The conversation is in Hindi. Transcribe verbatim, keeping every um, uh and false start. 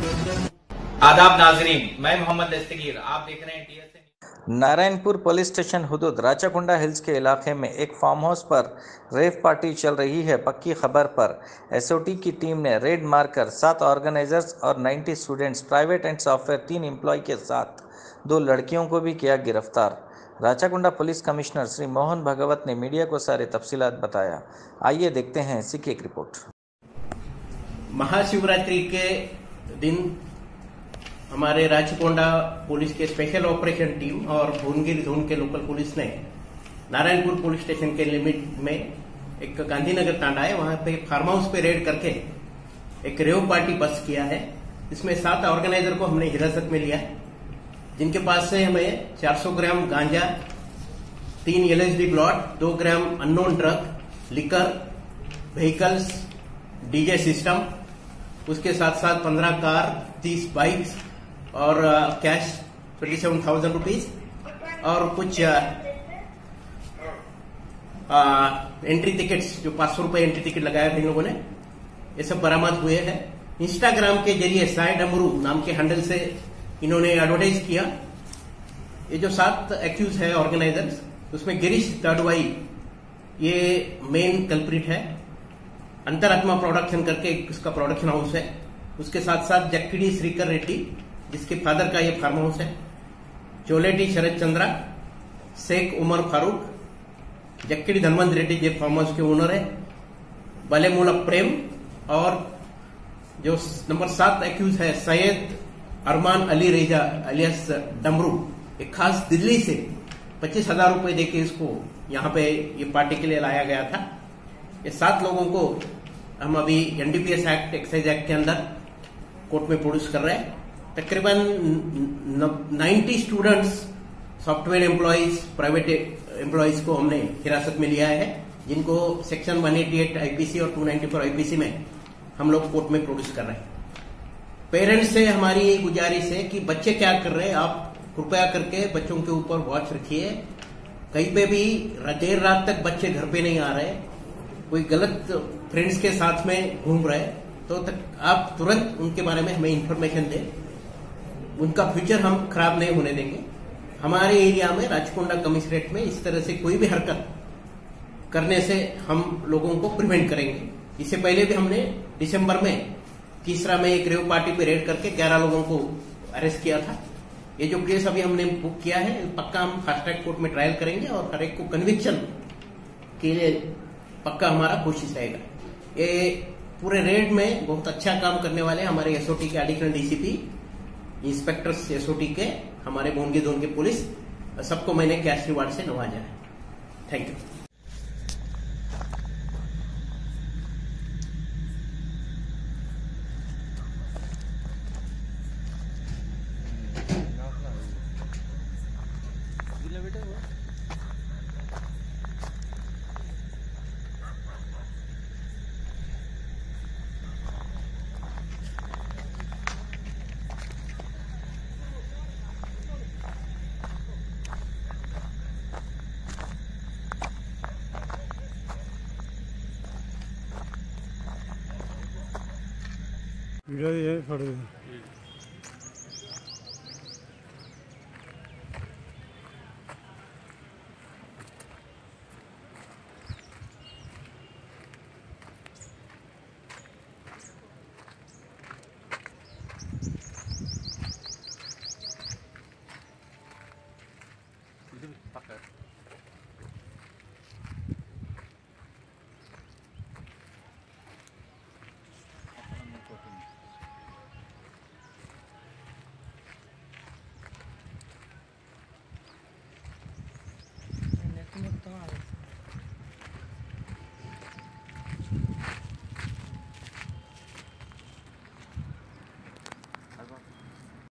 आदाब नाजरीन, मैं मोहम्मद दस्तगीर, आप देख रहे हैं टीएसए। नारायणपुर पुलिस स्टेशन हुदूद राचाकुंडा हिल्स के इलाके में एक फार्म हाउस पर रेव पार्टी चल रही है। पक्की खबर पर एसओटी की टीम ने रेड मारकर सात ऑर्गेनाइजर्स और नब्बे स्टूडेंट्स, प्राइवेट एंड सॉफ्टवेयर तीन एम्प्लॉय के साथ दो लड़कियों को भी किया गिरफ्तार। राचाकुंडा पुलिस कमिश्नर श्री मोहन भागवत ने मीडिया को सारे तफसीलात बताया। आइए देखते हैं इसी की एक रिपोर्ट। महाशिवरात्रि के दिन हमारे राचकोंडा पुलिस के स्पेशल ऑपरेशन टीम और भुवनगिरी जोन के लोकल पुलिस ने नारायणपुर पुलिस स्टेशन के लिमिट में एक गांधीनगर तांडा है, वहां पे फार्म हाउस पे रेड करके एक रेव पार्टी बस किया है। इसमें सात ऑर्गेनाइजर को हमने हिरासत में लिया है, जिनके पास से हमें चार सौ ग्राम गांजा, तीन एलएसडी ब्लॉट, दो gram unknown drug, liquor, vehicles, DJ system, उसके साथ साथ पंद्रह कार, तीस बाइक्स और cash twenty seven thousand rupees और कुछ आ, आ, एंट्री टिकट्स, जो पांच सौ रुपए एंट्री टिकट लगाया था इन लोगों ने, ये सब बरामद हुए हैं। इंस्टाग्राम के जरिए साई डमरू नाम के हैंडल से इन्होंने एडवर्टाइज किया। ये जो सात एक्यूज है ऑर्गेनाइजर्स, उसमें गिरीश ताडवाई ये मेन कल्प्रिट है। अंतरात्मा प्रोडक्शन करके इसका प्रोडक्शन हाउस है। उसके साथ साथ जक्किडी श्रीकर रेड्डी, जिसके फादर का ये फार्म हाउस है। चोलेटी शरद चंद्रा, शेख उमर फारूक, जक्किडी धनवंत रेड्डी जो फार्म हाउस के ओनर है, बलेमूला प्रेम, और जो नंबर सात एक्यूज है सैयद अरमान अली रेजा अलियास डमरू, एक खास दिल्ली से पच्चीस हजार रुपए देके इसको यहाँ पे ये पार्टी के लिए लाया गया था। ये सात लोगों को हम अभी एनडीपीएस एक्ट, एक्साइज एक्ट के अंदर कोर्ट में प्रोड्यूस कर रहे हैं। तकरीबन नब्बे students, software employees, private employees को हमने हिरासत में लिया है, जिनको सेक्शन एक सौ अट्ठासी आईपीसी और दो सौ चौरानवे आईपीसी में हम लोग कोर्ट में प्रोड्यूस कर रहे हैं। पेरेंट्स से हमारी गुजारिश है कि बच्चे क्या कर रहे हैं, आप कृपया करके बच्चों के ऊपर वॉच रखिए। कहीं पे भी देर रात तक बच्चे घर पे नहीं आ रहे, कोई गलत फ्रेंड्स के साथ में घूम रहे, तो तक आप तुरंत उनके बारे में हमें इंफॉर्मेशन दें। उनका फ्यूचर हम खराब नहीं होने देंगे। हमारे एरिया में राचकोंडा कमिश्नरेट में इस तरह से कोई भी हरकत करने से हम लोगों को प्रिवेंट करेंगे। इससे पहले भी हमने दिसंबर में तीसरा में एक रेव पार्टी पे रेड करके ग्यारह लोगों को अरेस्ट किया था। ये जो केस अभी हमने बुक किया है, पक्का हम फास्ट ट्रैक कोर्ट में ट्रायल करेंगे और हर एक को कन्विक्शन के लिए पक्का हमारा कोशिश रहेगा। ये पूरे रेड में बहुत अच्छा काम करने वाले हमारे एसओटी के एडिशनल डीसीपी, इंस्पेक्टर्स एसओटी के, हमारे भुवनगिरी जोन के पुलिस, सबको मैंने कैश रिवार्ड से नवाजा है। Thank you. वीडियो ये फोटो दे। Itu pakai